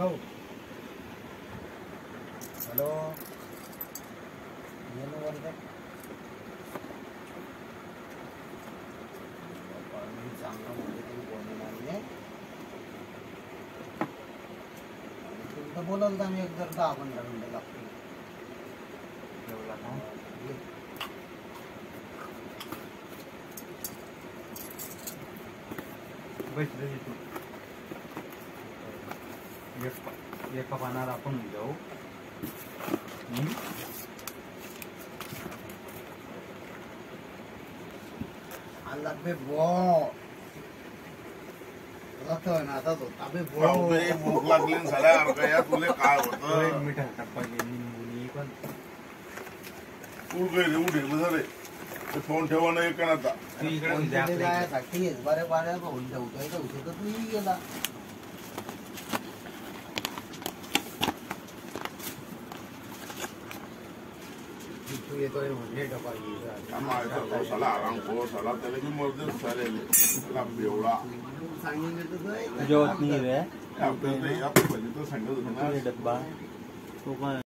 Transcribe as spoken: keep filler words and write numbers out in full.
hello hello चांगलं म्हणजे तुम्ही बोलणार नाही तुमचं बोलाल तर आम्ही एक जर दहा पंधरा मिनिटं लागतो जेवला ना बसले तू एका पानाला आपण जाऊ Allah be bo लागतो ना आता तो अबे बो भूक लागली झाल्या अर्ध्या तुले काय होतं मिठा टप्पा गेली मुली पण उड गई उडे मजाले ते फोन ठेवा नाही का आता तू इकडे जायसाठी बरे बरे होऊन ठेवतोय तर होतो तर तूही गेला तू येतोय म्हणजे डबा आम्हाला साला आराम को साला त्याला मी मर्द साले ला बेवडा सांगितलं तर जेवत नाही रे आपण ते आपण म्हणजे तो सांगत होता डब्बा तो